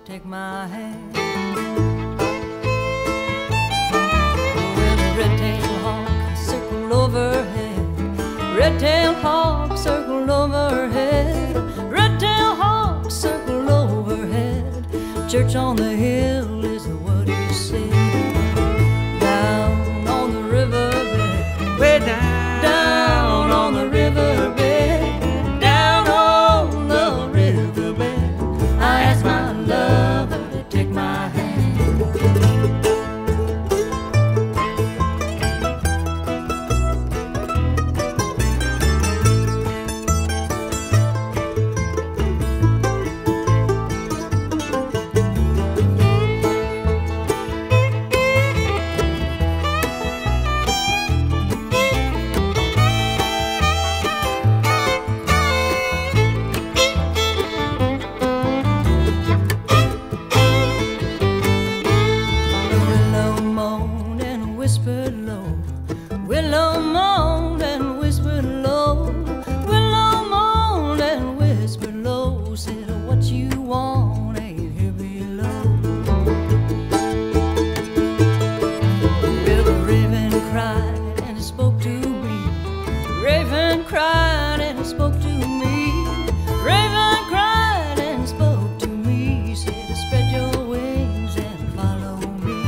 take my hand. Well, a red-tailed hawk circled overhead, red-tailed hawk circled overhead, red-tailed hawk circled overhead. Church on the hill is what he said. Down on the riverbed, way down on the riverbed, down on the riverbed, I asked my lover to take my hand. Whispered low, willow moaned and whispered low, willow moaned and whispered low, said what you want ain't here below. Well, the raven cried and it spoke to me, raven cried and it spoke to me, raven cried and it spoke to me, said spread your wings and follow me.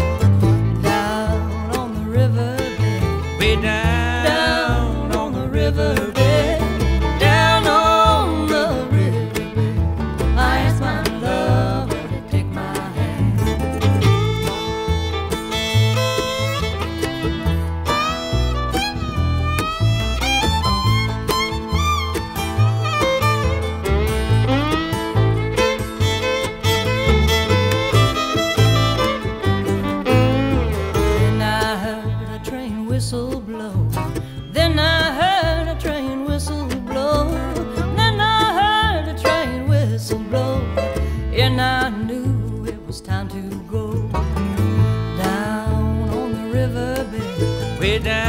Way down on the riverbed, down on the riverbed, I asked my lover to take my hand. And I heard a train whistle blow, then I heard a train whistle blow, then I heard a train whistle blow, and I knew it was time to go. Down on the riverbed, way down